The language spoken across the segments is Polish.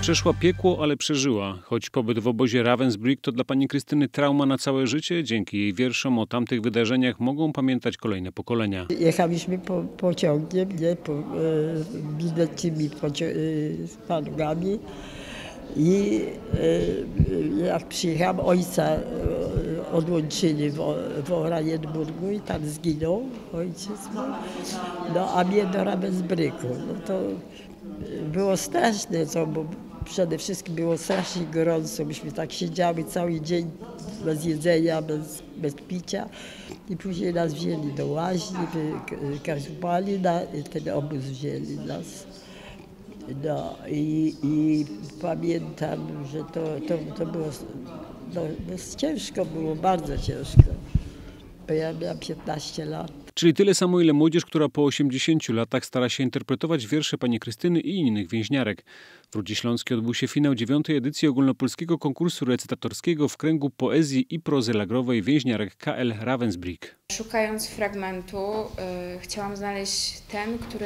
Przeszła piekło, ale przeżyła. Choć pobyt w obozie Ravensbrück to dla pani Krystyny trauma na całe życie, dzięki jej wierszom o tamtych wydarzeniach mogą pamiętać kolejne pokolenia. Jechaliśmy pociągiem, nie, biletnymi paługami i jak przyjechałam, ojca odłączyli w Oranienburgu i tam zginął ojciec. No a mnie do Ravensbrücku. No to było straszne, bo przede wszystkim było strasznie gorąco. Myśmy tak siedziały cały dzień bez jedzenia, bez picia i później nas wzięli do łaźni, wykazywali ten obóz wzięli nas. No i pamiętam, że to było ciężko, było bardzo ciężko, bo ja miałam 15 lat. Czyli tyle samo, ile młodzież, która po 80 latach stara się interpretować wiersze pani Krystyny i innych więźniarek. W Rudzie Śląskiej odbył się finał 9. edycji ogólnopolskiego konkursu recytatorskiego w kręgu poezji i prozy lagrowej więźniarek KL Ravensbrück. Szukając fragmentu, chciałam znaleźć ten, który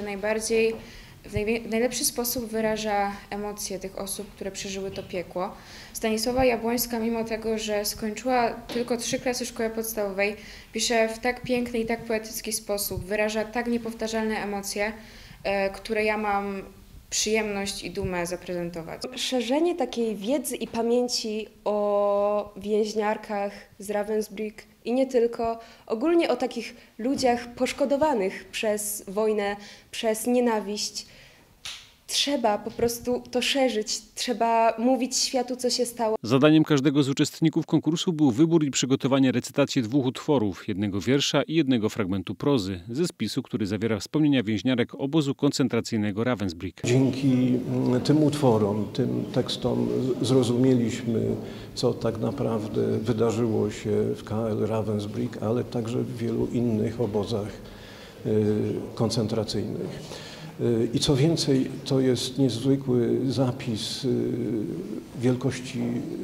w najlepszy sposób wyraża emocje tych osób, które przeżyły to piekło. Stanisława Jabłońska, mimo tego, że skończyła tylko 3 klasy szkoły podstawowej, pisze w tak piękny i tak poetycki sposób, wyraża tak niepowtarzalne emocje, które ja mam przyjemność i dumę zaprezentować. Szerzenie takiej wiedzy i pamięci o więźniarkach z Ravensbrück i nie tylko, ogólnie o takich ludziach poszkodowanych przez wojnę, przez nienawiść. Trzeba po prostu to szerzyć, trzeba mówić światu, co się stało. Zadaniem każdego z uczestników konkursu był wybór i przygotowanie recytacji 2 utworów, jednego wiersza i jednego fragmentu prozy, ze spisu, który zawiera wspomnienia więźniarek obozu koncentracyjnego Ravensbrück. Dzięki tym utworom, tym tekstom zrozumieliśmy, co tak naprawdę wydarzyło się w KL Ravensbrück, ale także w wielu innych obozach koncentracyjnych. I co więcej, to jest niezwykły zapis wielkości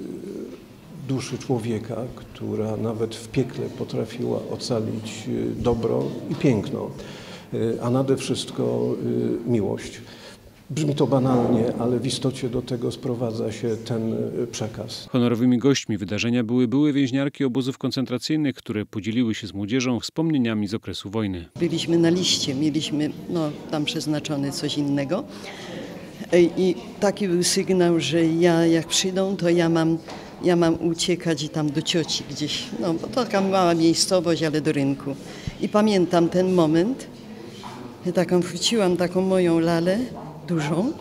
duszy człowieka, która nawet w piekle potrafiła ocalić dobro i piękno, a nade wszystko miłość. Brzmi to banalnie, ale w istocie do tego sprowadza się ten przekaz. Honorowymi gośćmi wydarzenia były więźniarki obozów koncentracyjnych, które podzieliły się z młodzieżą wspomnieniami z okresu wojny. Byliśmy na liście, mieliśmy tam przeznaczone coś innego i taki był sygnał, że jak przyjdą, to ja mam uciekać tam do cioci gdzieś, bo to taka mała miejscowość, ale do rynku. I pamiętam ten moment, chwyciłam taką moją lalę, dużą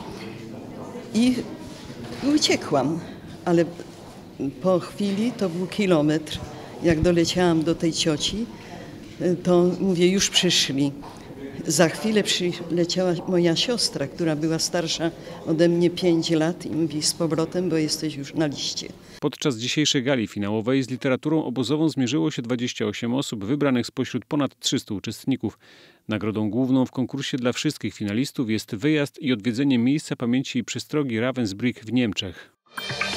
i uciekłam, ale po chwili, to był kilometr, jak doleciałam do tej cioci, to mówię, już przyszli. Za chwilę przyleciała moja siostra, która była starsza ode mnie 5 lat i mówi z powrotem, bo jesteś już na liście. Podczas dzisiejszej gali finałowej z literaturą obozową zmierzyło się 28 osób wybranych spośród ponad 300 uczestników. Nagrodą główną w konkursie dla wszystkich finalistów jest wyjazd i odwiedzenie miejsca pamięci i przestrogi Ravensbrück w Niemczech.